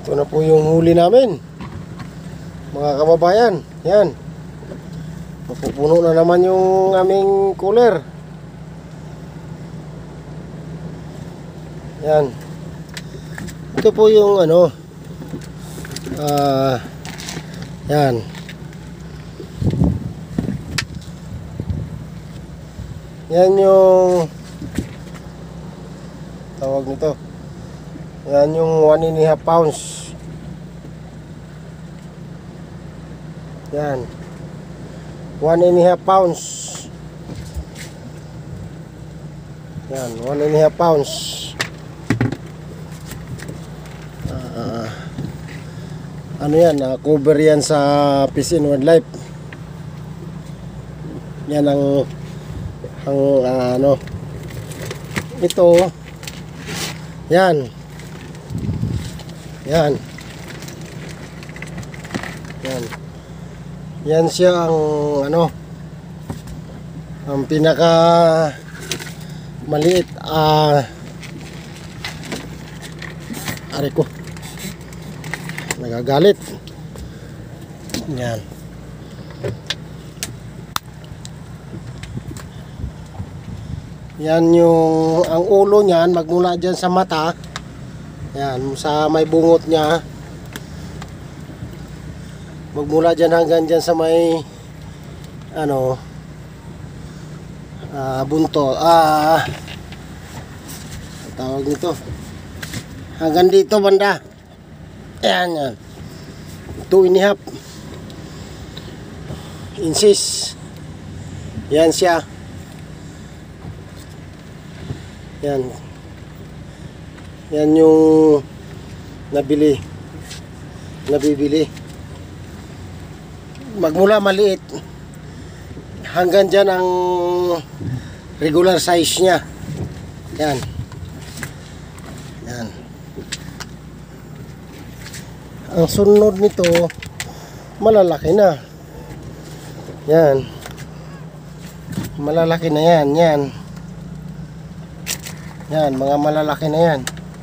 Ito na po yung huli namin, mga kababayan. Yan, mapupuno na naman yung aming cooler. Yan, ito po yung ano, yan. Yan yung tawag nito. Yan yung 1.5 pounds. Yan, 1.5 pounds. Yan, 1.5 pounds. Ano yan, cover yan sa Fish and Wildlife. Yan ang ano, ito. Yan. Yan. Yan. Yan siya ang ano, ang pinaka maliit. Ari ko, nagagalit. Yan. Yan yung ang ulo niyan, magmula dyan sa mata. Yan, sa may bungot niya, magmula dyan hanggang dyan sa may ano, bunto, tawag nito, hanggang dito banda. Ayan, yan, 2.5 inches. Yan siya. Yan. Yan yung nabibili. Magmula maliit hanggang dyan ang regular size nya. Yan. Yan. Ang sunod nito, malalaki na. Yan. Malalaki na yan. Yan. Yan, mga malalaki na yan.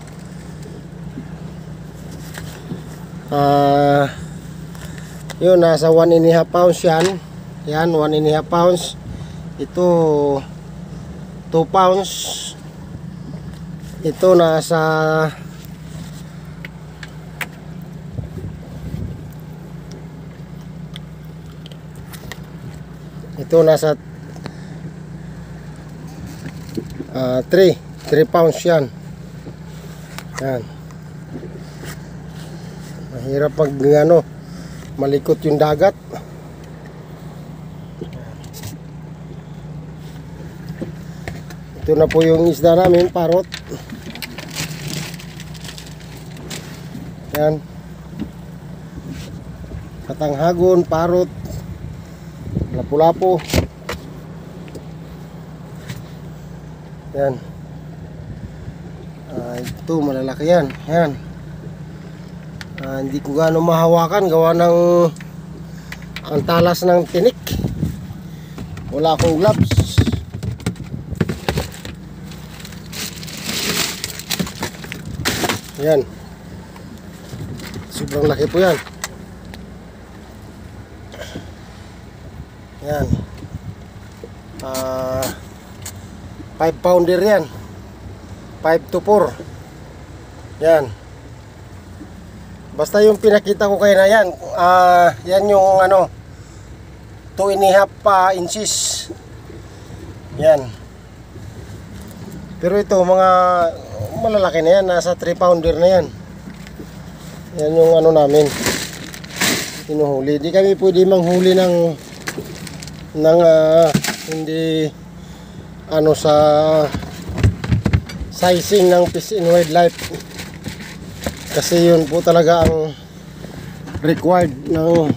Yun, nasa 1.5 pounds yan. Yan, 1.5 pounds. Ito 2 pounds. Ito nasa nasa 3 pounds yan. Yan. Mahirap pag ano, malikot yung dagat. Ito na po yung isda namin, parot. Yan. Katanghagon, parot, lapu-lapu. Yan. Ito malalaki yan. Yan. Hindi ko gaano mahawakan gawa ng ang talas ng tinik. Wala akong gloves. Yan. Sobrang laki po yan. Yan. 5 pounder yan. 5 to 4. Yan. Basta yung pinakita ko kayo na yan, yan yung ano, 2.5 inches. Yan. Pero ito mga malalaki na yan, nasa 3 pounder na yan. Yan yung ano namin, hinuhuli. Di kami pwede manghuli ng hindi ano sa sizing ng Fish and Wildlife, kasi yun po talaga ang required ng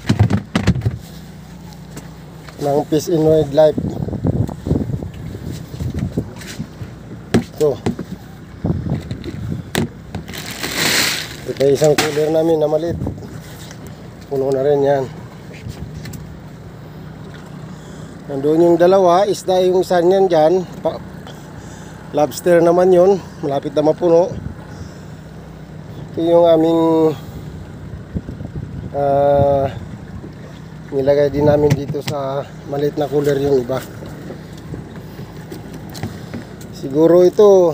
Fish and Wildlife. Ito isang cooler namin na maliit, puno na rin yan. Nandun yung dalawa, isda yung isa niyan dyan, lobster naman yun, malapit na mapuno. Ito yung aming nilagay din namin dito sa maliit na cooler yung iba. Siguro ito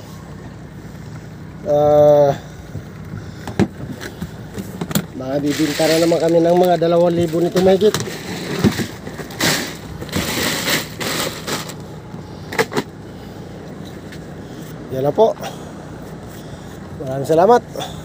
baka bibinta na naman kami ng mga 2,000 nito mahigit. Yan na po. Maraming salamat.